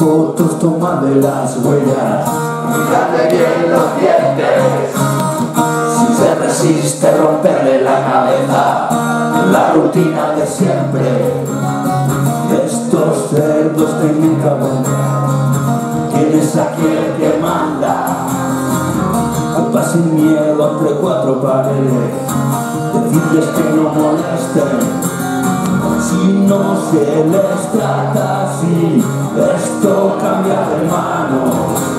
fotos, tómale las huellas, mírale bien los dientes. si se resiste romperle la cabeza, la rutina de siempre. Estos cerdos tienen que aguantar. ¿Quién es aquí el que manda? Opa sin miedo entre cuatro paredes, decirles que no molesten. Si no se les trata así, esto cambia de mano.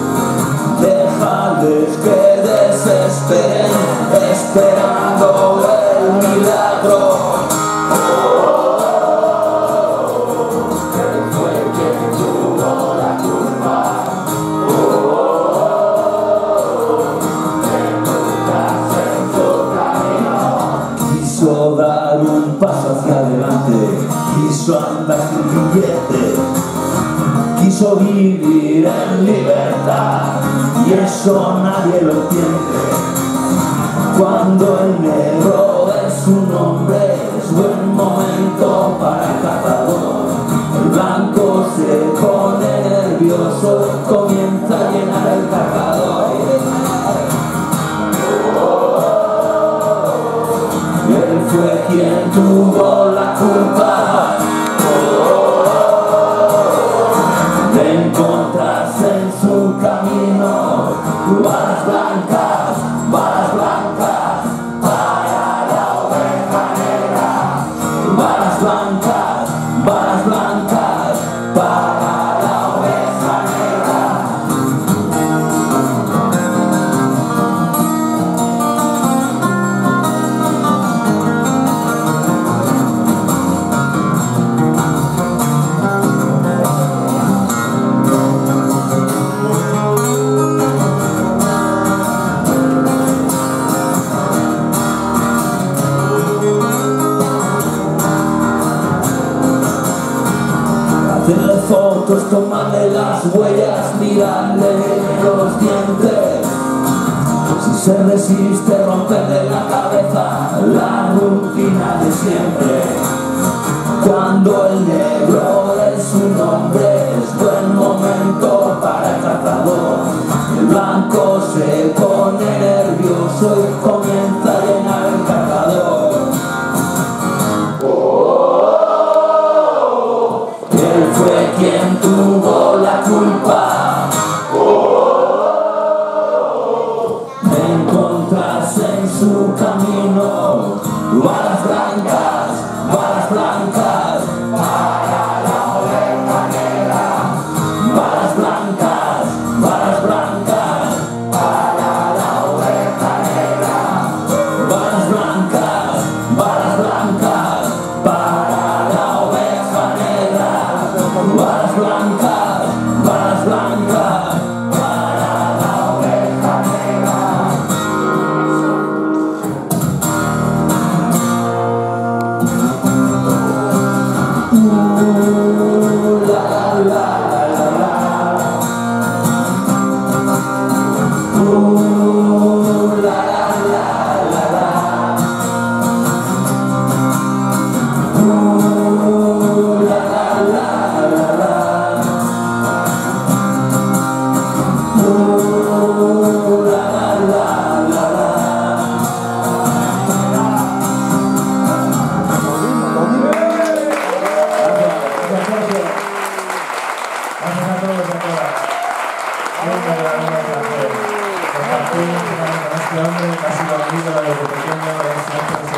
Déjales que desesperen, esperando el milagro. Él fue quien tuvo la culpa. Encontrarse en su camino. Quiso dar un paso hacia adelante, quiso andar sin billete, quiso vivir en libertad, y eso nadie lo entiende. Cuando el negro es un hombre, es buen momento para el cazador. El blanco se pone nervioso, comienza a llenar el cargador. Él fue quien tuvo la culpa de encontrarse en su camino. Balas blancas, balas blancas para la oveja negra. Balas blancas, balas blancas para la oveja negra. Hacerle fotos, tomarle las huellas, mirarle los dientes. Si se resiste, romperle la cabeza, la rutina de siempre. Cuando el negro es un hombre, es buen momento para el cazador. El blanco se pone nervioso y comienza a llenar el cargador. Él fue quien tuvo la culpa de encontrarse en su camino. Balas blancas, balas blancas para la oveja negra. Balas blancas, balas blancas para la oveja negra. Balas blancas, balas blancas para la oveja negra. Balas blancas, balas blancas para la oveja negra. La la la la la. La la la la la. La la la la la. Compartir con este hombre que ha sido amigo desde pequeño,